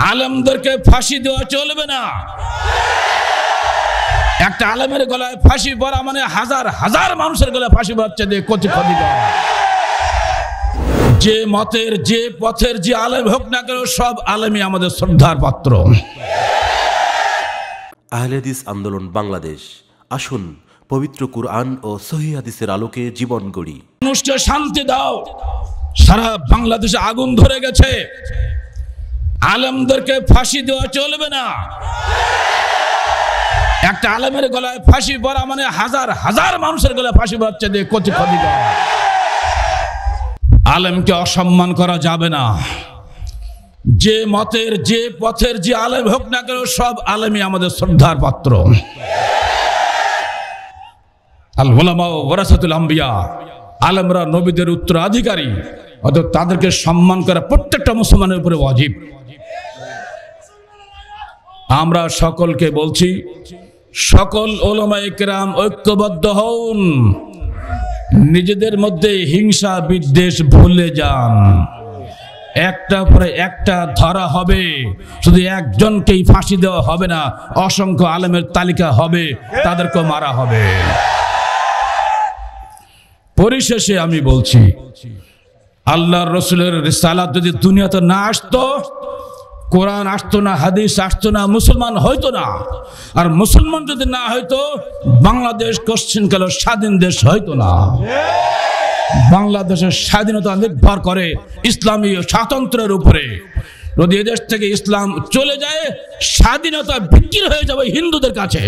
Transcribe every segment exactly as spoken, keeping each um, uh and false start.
আলেমদেরকে ফাঁসি দেওয়া চলবে না। একটা আলেমের গলায় ফাঁসি পড়া মানে হাজার হাজার মানুষের গলায় ফাঁসি পড়াচ্ছে দিয়ে কচি ক্ষতি করা। যে মতের যে পথের যে আলেম হোক না কেন, সব আলেমই আমাদের শ্রদ্ধার পাত্র। আহলে হাদিস আন্দোলন বাংলাদেশ, আসুন পবিত্র কুরআন ও সহিহ হাদিসের আলোকে জীবন গড়ি। মানুষকে শান্তি দাও। সারা বাংলাদেশে আগুন ধরে গেছে, আলেমদেরকে ফাঁসি দেওয়া চলবে না। একটা আলেমের গলায় ফাঁসি পড়া মানে হাজার হাজার মানুষের গলায় ফাঁসি পড়াচ্ছে দিয়ে কচি ক্ষতি করা। আলেমকে অসম্মান করা যাবে না। যে মতের যে পথের যে আলেম হোক না কেন, সব আলেমই আমাদের শ্রদ্ধার পাত্র। আল উলামা ওয়ারাসাতুল আম্বিয়া, আলেমরা নবীদের উত্তরাধিকারী, অর্থাৎ তাদেরকে সম্মান করা প্রত্যেকটা মুসলমানের উপরে ওয়াজিব। আমরা সকলকে বলছি, সকল উলামায়ে কেরাম ঐক্যবদ্ধ হন, নিজেদের মধ্যে হিংসা বিদ্বেষ ভুলে যান। একটা পরে একটা ধরা হবে, শুধু একজনকেই ফাঁসি দেওয়া হবে না, অসংখ্য আলেমের তালিকা হবে, তাদেরকে মারা হবে। পরিশেষে আমি বলছি, আল্লাহর রাসূলের রিসালাত যদি দুনিয়াতে না আসতো, কোরআন আসতো না, হাদিস আসতো না, মুসলমান হইতো না। আর মুসলমান যদি না হইতো, বাংলাদেশ কোশ্চিনকাল স্বাধীন দেশ হইতো না। বাংলাদেশের স্বাধীনতা নির্ভর করে ইসলামী স্বাতন্ত্র্যের উপরে। যদি এদেশ থেকে ইসলাম চলে যায়, স্বাধীনতা বিক্রি হয়ে যাবে হিন্দুদের কাছে।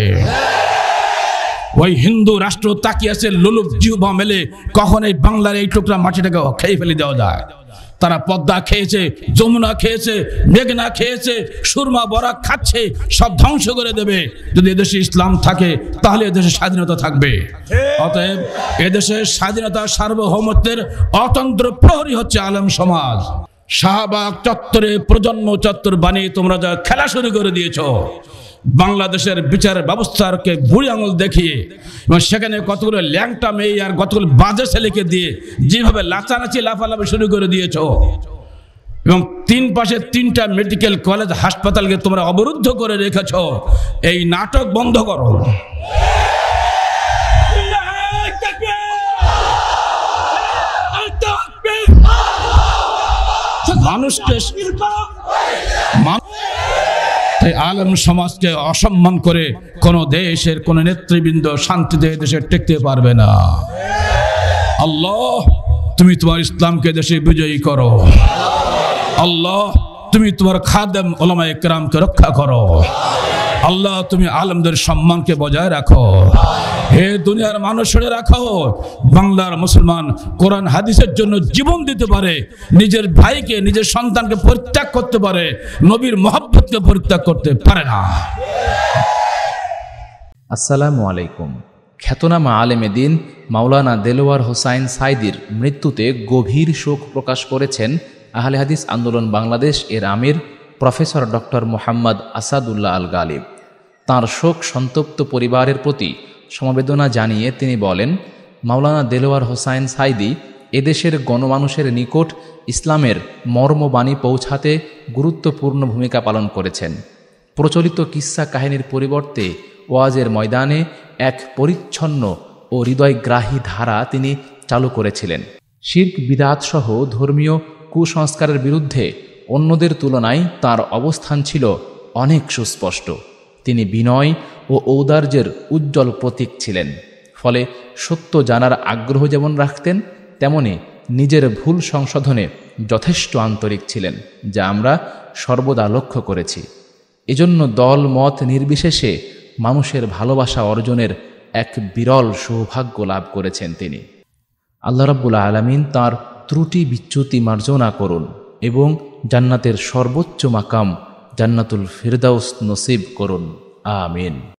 ওই হিন্দু রাষ্ট্র তাকিয়ে আছে লোলুপ জিহ্বা মেলে, কখন এই বাংলার এই টুকরা মাটিটাকে খেয়ে ফেলে দেওয়া যায়। তারা পদ্মা খেয়েছে, যমুনা খেয়েছে, মেঘনা খেয়েছে, সুরমা বরাক খাচ্ছে, সব ধ্বংস করে দেবে। যদি এদেশে ইসলাম থাকে, তাহলে এদেশে স্বাধীনতা থাকবে। অতএব এদেশের স্বাধীনতা সার্বভৌমত্বের অতন্ত্র প্রহরী হচ্ছে আলেম সমাজ। শাহবাগ চত্বরে প্রজন্ম চত্বর বানিয়ে তোমরা যা খেলা শুরু করে দিয়েছ, বাংলাদেশের বিচার ব্যবস্থাকে বুড়ি আঙুল দেখিয়ে, এবং সেখানে কতগুলো ল্যাংটা মেয়ে আর কতগুলো বাজে ছেলেকে দিয়ে যেভাবে লাচানাচি লাফালাফি শুরু করে দিয়েছ, এবং তিন পাশে তিনটা মেডিকেল কলেজ হাসপাতালকে তোমরা অবরুদ্ধ করে রেখেছ, এই নাটক বন্ধ করো। মানুষকে এই আলেম সমাজকে অসম্মান করে কোন দেশের কোন নেতৃবৃন্দ শান্তিতে দেশে টিকতে পারবে না। আল্লাহ, তুমি তোমার ইসলামকে দেশে বিজয়ী করো। আল্লাহ, তুমি তোমার খাদেম উলামায়ে কেরামকে রক্ষা করো। আল্লাহ, তুমি আলেমদের সম্মানকে বজায় রাখো। হে দুনিয়ার মানুষেরা রাখো, বাংলার মুসলমান কোরআন হাদিসের জন্য জীবন দিতে পারে, নিজের ভাইকে নিজের সন্তানকে পরিত্যাগ করতে পারে, নবীর মহব্বতকে পরিত্যাগ করতে পারে না। আসসালামু আলাইকুম। খ্যাতনামা আলেমে দ্বীন মাওলানা দেলোয়ার হোসাইন সাঈদীর মৃত্যুতে গভীর শোক প্রকাশ করেছেন আহলে হাদিস আন্দোলন বাংলাদেশ এর আমির প্রফেসর ডক্টর মোহাম্মদ আসাদুল্লাহ আল গালিব। তাঁর শোক সন্তপ্ত পরিবারের প্রতি সমবেদনা জানিয়ে তিনি বলেন, মাওলানা দেলোয়ার হোসাইন সাঈদী এদেশের গণমানুষের নিকট ইসলামের মর্মবাণী পৌঁছাতে গুরুত্বপূর্ণ ভূমিকা পালন করেছেন। প্রচলিত কিস্সা কাহিনীর পরিবর্তে ওয়াজের ময়দানে এক পরিচ্ছন্ন ও হৃদয়গ্রাহী ধারা তিনি চালু করেছিলেন। শিরক বিদআত সহ ধর্মীয় কুসংস্কারের বিরুদ্ধে অন্যদের তুলনায় তার অবস্থান ছিল অনেক সুস্পষ্ট। তিনি বিনয় ও ঔদার্যের উজ্জ্বল প্রতীক ছিলেন। ফলে সত্য জানার আগ্রহ যেমন রাখতেন, তেমনি নিজের ভুল সংশোধনে যথেষ্ট আন্তরিক ছিলেন, যা আমরা সর্বদা লক্ষ্য করেছি। এজন্য দল মত নির্বিশেষে মানুষের ভালোবাসা অর্জনের এক বিরল সৌভাগ্য লাভ করেছেন তিনি। আল্লাহ রাব্বুল আলামিন তাঁর ত্রুটি বিচ্যুতি মার্জনা করুন এবং জান্নাতের সর্বোচ্চ মাকাম জান্নাতুল ফিরদাউস নসিব করুন। আমিন।